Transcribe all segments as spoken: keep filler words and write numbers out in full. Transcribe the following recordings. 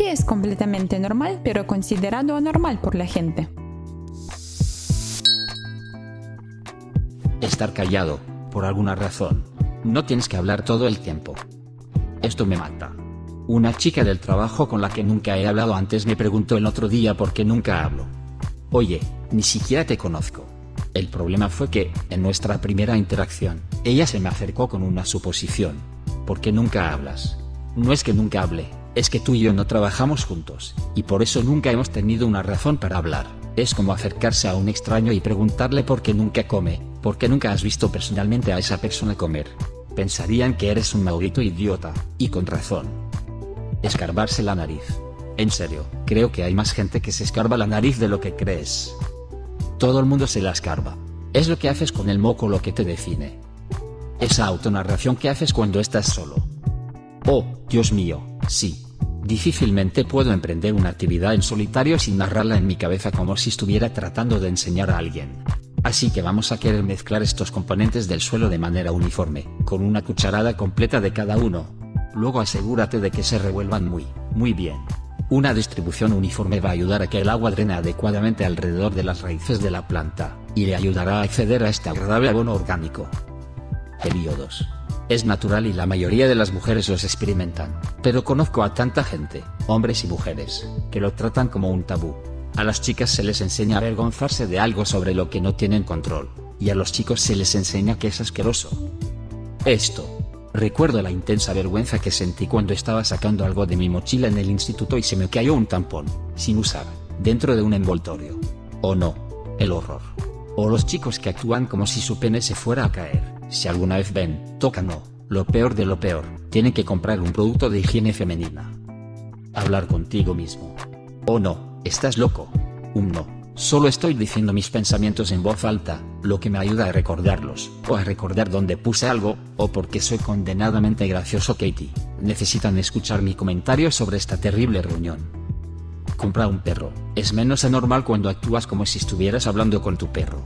¿Qué es completamente normal pero considerado anormal por la gente? Estar callado, por alguna razón. No tienes que hablar todo el tiempo. Esto me mata. Una chica del trabajo con la que nunca he hablado antes me preguntó el otro día por qué nunca hablo. Oye, ni siquiera te conozco. El problema fue que, en nuestra primera interacción, ella se me acercó con una suposición. ¿Por qué nunca hablas? No es que nunca hable, es que tú y yo no trabajamos juntos, y por eso nunca hemos tenido una razón para hablar. Es como acercarse a un extraño y preguntarle por qué nunca come, por qué nunca has visto personalmente a esa persona comer. Pensarían que eres un maldito idiota, y con razón. Escarbarse la nariz. En serio, creo que hay más gente que se escarba la nariz de lo que crees. Todo el mundo se la escarba. Es lo que haces con el moco lo que te define. Esa autonarración que haces cuando estás solo. Oh, Dios mío, sí. Difícilmente puedo emprender una actividad en solitario sin narrarla en mi cabeza como si estuviera tratando de enseñar a alguien. Así que vamos a querer mezclar estos componentes del suelo de manera uniforme, con una cucharada completa de cada uno. Luego asegúrate de que se revuelvan muy, muy bien. Una distribución uniforme va a ayudar a que el agua drene adecuadamente alrededor de las raíces de la planta, y le ayudará a acceder a este agradable abono orgánico. Periodos. Es natural y la mayoría de las mujeres los experimentan, pero conozco a tanta gente, hombres y mujeres, que lo tratan como un tabú. A las chicas se les enseña a avergonzarse de algo sobre lo que no tienen control, y a los chicos se les enseña que es asqueroso. Esto. Recuerdo la intensa vergüenza que sentí cuando estaba sacando algo de mi mochila en el instituto y se me cayó un tampón, sin usar, dentro de un envoltorio. Oh no, el horror. O los chicos que actúan como si su pene se fuera a caer. Si alguna vez ven, tocan o, lo peor de lo peor, tienen que comprar un producto de higiene femenina. Hablar contigo mismo. Oh no, estás loco. Um no. Solo estoy diciendo mis pensamientos en voz alta, lo que me ayuda a recordarlos, o a recordar dónde puse algo, o porque soy condenadamente gracioso. Katie, necesitan escuchar mi comentario sobre esta terrible reunión. Compra un perro. Es menos anormal cuando actúas como si estuvieras hablando con tu perro.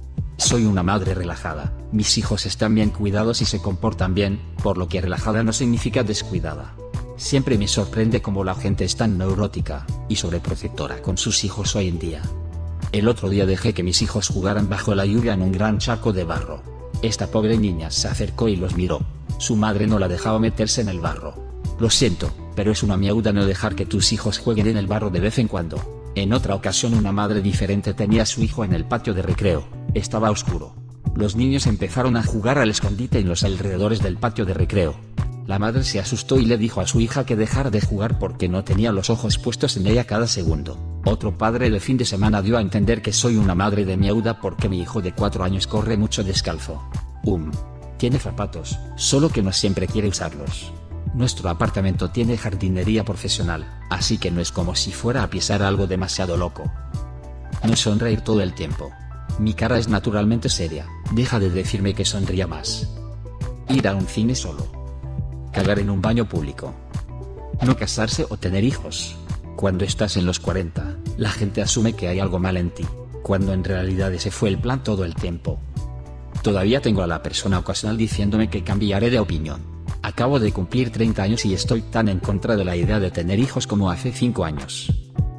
Soy una madre relajada, mis hijos están bien cuidados y se comportan bien, por lo que relajada no significa descuidada. Siempre me sorprende cómo la gente es tan neurótica y sobreprotectora con sus hijos hoy en día. El otro día dejé que mis hijos jugaran bajo la lluvia en un gran charco de barro. Esta pobre niña se acercó y los miró. Su madre no la dejaba meterse en el barro. Lo siento, pero es una miauda no dejar que tus hijos jueguen en el barro de vez en cuando. En otra ocasión una madre diferente tenía a su hijo en el patio de recreo. Estaba oscuro. Los niños empezaron a jugar al escondite en los alrededores del patio de recreo. La madre se asustó y le dijo a su hija que dejara de jugar porque no tenía los ojos puestos en ella cada segundo. Otro padre de fin de semana dio a entender que soy una madre de miauda porque mi hijo de cuatro años corre mucho descalzo. Um. Tiene zapatos, solo que no siempre quiere usarlos. Nuestro apartamento tiene jardinería profesional, así que no es como si fuera a pisar algo demasiado loco. No sonreír todo el tiempo. Mi cara es naturalmente seria, deja de decirme que sonría más. Ir a un cine solo. Cagar en un baño público. No casarse o tener hijos. Cuando estás en los cuarenta, la gente asume que hay algo mal en ti, cuando en realidad ese fue el plan todo el tiempo. Todavía tengo a la persona ocasional diciéndome que cambiaré de opinión. Acabo de cumplir treinta años y estoy tan en contra de la idea de tener hijos como hace cinco años.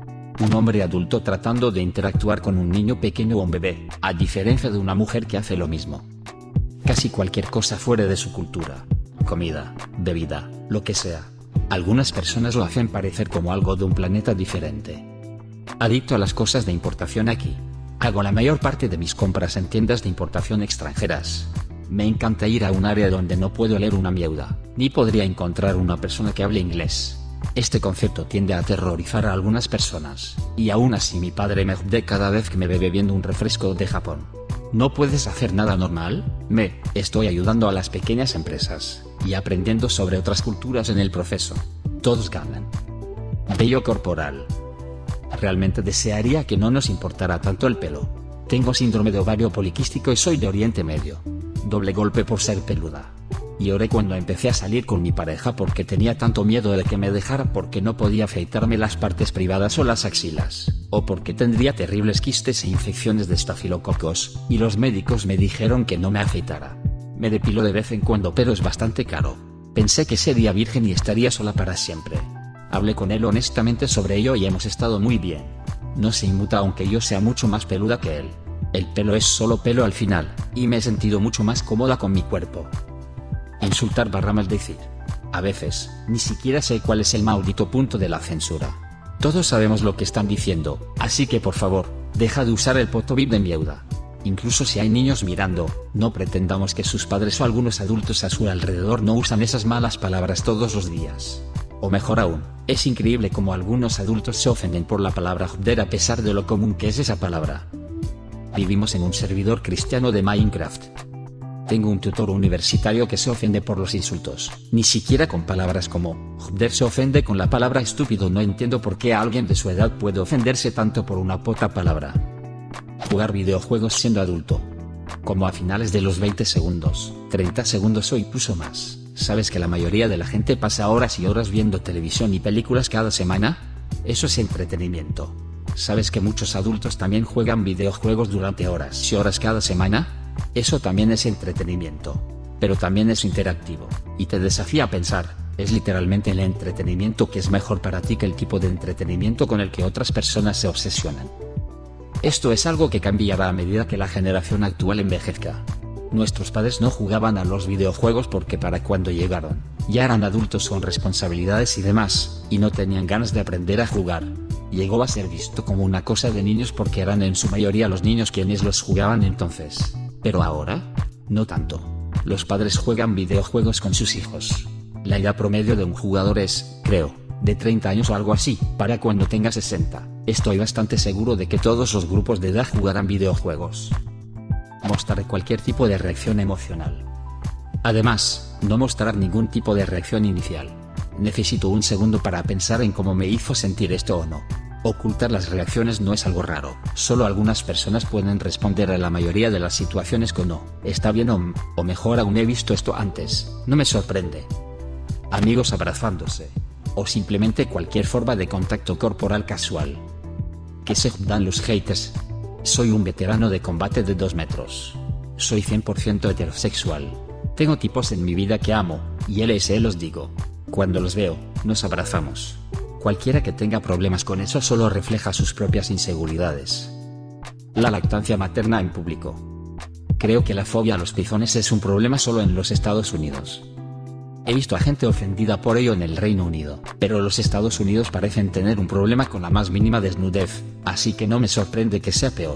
Un hombre adulto tratando de interactuar con un niño pequeño o un bebé, a diferencia de una mujer que hace lo mismo. Casi cualquier cosa fuera de su cultura. Comida, bebida, lo que sea. Algunas personas lo hacen parecer como algo de un planeta diferente. Adicto a las cosas de importación aquí. Hago la mayor parte de mis compras en tiendas de importación extranjeras. Me encanta ir a un área donde no puedo leer una miauda, ni podría encontrar una persona que hable inglés. Este concepto tiende a aterrorizar a algunas personas, y aún así mi padre me jode cada vez que me ve bebiendo un refresco de Japón. ¿No puedes hacer nada normal? Me estoy ayudando a las pequeñas empresas, y aprendiendo sobre otras culturas en el proceso. Todos ganan. Vello corporal. Realmente desearía que no nos importara tanto el pelo. Tengo síndrome de ovario poliquístico y soy de Oriente Medio. Doble golpe por ser peluda. Lloré cuando empecé a salir con mi pareja porque tenía tanto miedo de que me dejara porque no podía afeitarme las partes privadas o las axilas, o porque tendría terribles quistes e infecciones de estafilococos, y los médicos me dijeron que no me afeitara. Me depilo de vez en cuando pero es bastante caro. Pensé que sería virgen y estaría sola para siempre. Hablé con él honestamente sobre ello y hemos estado muy bien. No se inmuta aunque yo sea mucho más peluda que él. El pelo es solo pelo al final, y me he sentido mucho más cómoda con mi cuerpo. Insultar barra maldecir. A veces, ni siquiera sé cuál es el maldito punto de la censura. Todos sabemos lo que están diciendo, así que por favor, deja de usar el potobip de mierda. Incluso si hay niños mirando, no pretendamos que sus padres o algunos adultos a su alrededor no usan esas malas palabras todos los días. O mejor aún, es increíble cómo algunos adultos se ofenden por la palabra joder a pesar de lo común que es esa palabra. Vivimos en un servidor cristiano de Minecraft. Tengo un tutor universitario que se ofende por los insultos, ni siquiera con palabras como joder se ofende con la palabra estúpido. No entiendo por qué alguien de su edad puede ofenderse tanto por una puta palabra. Jugar videojuegos siendo adulto. Como a finales de los veinte segundos, treinta segundos o incluso más. ¿Sabes que la mayoría de la gente pasa horas y horas viendo televisión y películas cada semana? Eso es entretenimiento. ¿Sabes que muchos adultos también juegan videojuegos durante horas y horas cada semana? Eso también es entretenimiento. Pero también es interactivo, y te desafía a pensar, es literalmente el entretenimiento que es mejor para ti que el tipo de entretenimiento con el que otras personas se obsesionan. Esto es algo que cambiará a medida que la generación actual envejezca. Nuestros padres no jugaban a los videojuegos porque para cuando llegaron, ya eran adultos con responsabilidades y demás, y no tenían ganas de aprender a jugar. Llegó a ser visto como una cosa de niños porque eran en su mayoría los niños quienes los jugaban entonces. Pero ahora, no tanto. Los padres juegan videojuegos con sus hijos. La edad promedio de un jugador es, creo, de treinta años o algo así, para cuando tenga sesenta. Estoy bastante seguro de que todos los grupos de edad jugarán videojuegos. Mostrar cualquier tipo de reacción emocional. Además, no mostrar ningún tipo de reacción inicial. Necesito un segundo para pensar en cómo me hizo sentir esto o no. Ocultar las reacciones no es algo raro, solo algunas personas pueden responder a la mayoría de las situaciones con no, está bien o, o mejor aún he visto esto antes, no me sorprende. Amigos abrazándose. O simplemente cualquier forma de contacto corporal casual. ¿Qué se dan los haters? Soy un veterano de combate de dos metros. Soy cien por ciento heterosexual. Tengo tipos en mi vida que amo, y L S los digo. Cuando los veo, nos abrazamos. Cualquiera que tenga problemas con eso solo refleja sus propias inseguridades. La lactancia materna en público. Creo que la fobia a los pezones es un problema solo en los Estados Unidos. He visto a gente ofendida por ello en el Reino Unido, pero los Estados Unidos parecen tener un problema con la más mínima desnudez, así que no me sorprende que sea peor.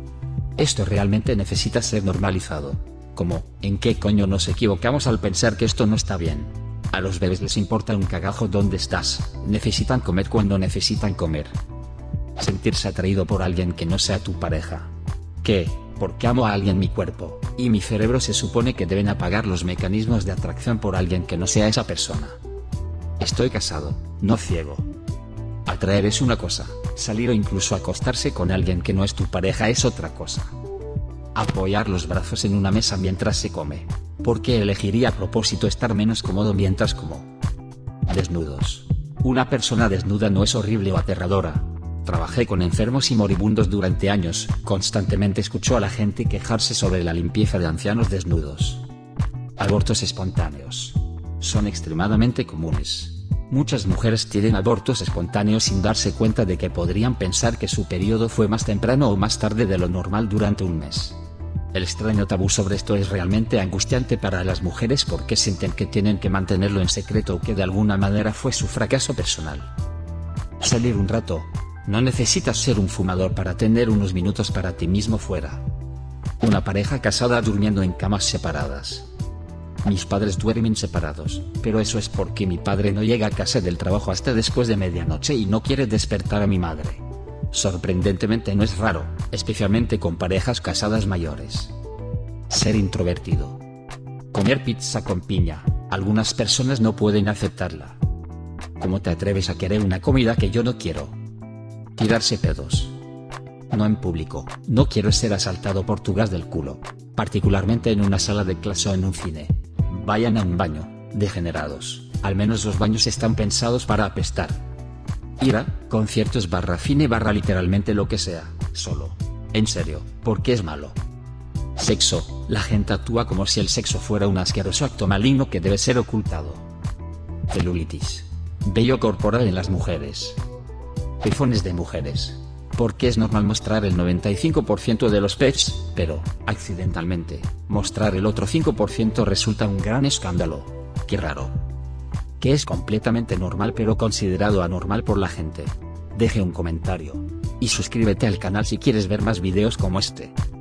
Esto realmente necesita ser normalizado. Como, ¿en qué coño nos equivocamos al pensar que esto no está bien? A los bebés les importa un cagajo dónde estás, necesitan comer cuando necesitan comer. Sentirse atraído por alguien que no sea tu pareja. ¿Qué? Porque amo a alguien mi cuerpo, y mi cerebro se supone que deben apagar los mecanismos de atracción por alguien que no sea esa persona. Estoy casado, no ciego. Atraer es una cosa, salir o incluso acostarse con alguien que no es tu pareja es otra cosa. Apoyar los brazos en una mesa mientras se come. ¿Por qué elegiría a propósito estar menos cómodo mientras como? Desnudos. Una persona desnuda no es horrible o aterradora. Trabajé con enfermos y moribundos durante años, constantemente escucho a la gente quejarse sobre la limpieza de ancianos desnudos. Abortos espontáneos. Son extremadamente comunes. Muchas mujeres tienen abortos espontáneos sin darse cuenta de que podrían pensar que su periodo fue más temprano o más tarde de lo normal durante un mes. El extraño tabú sobre esto es realmente angustiante para las mujeres porque sienten que tienen que mantenerlo en secreto o que de alguna manera fue su fracaso personal. Salir un rato. No necesitas ser un fumador para tener unos minutos para ti mismo fuera. Una pareja casada durmiendo en camas separadas. Mis padres duermen separados, pero eso es porque mi padre no llega a casa del trabajo hasta después de medianoche y no quiere despertar a mi madre. Sorprendentemente no es raro, especialmente con parejas casadas mayores. Ser introvertido. Comer pizza con piña, algunas personas no pueden aceptarla. ¿Cómo te atreves a querer una comida que yo no quiero? Tirarse pedos. No en público, no quiero ser asaltado por tu gas del culo, particularmente en una sala de clase o en un cine. Vayan a un baño, degenerados, al menos los baños están pensados para apestar. Ir a conciertos barra cine barra literalmente lo que sea, solo. En serio, ¿por qué es malo? Sexo, la gente actúa como si el sexo fuera un asqueroso acto maligno que debe ser ocultado. Celulitis. Vello corporal en las mujeres. Pezones de mujeres. Porque es normal mostrar el noventa y cinco por ciento de los pechos, pero, accidentalmente, mostrar el otro cinco por ciento resulta un gran escándalo. Qué raro. Que es completamente normal pero considerado anormal por la gente. Deje un comentario. Y suscríbete al canal si quieres ver más videos como este.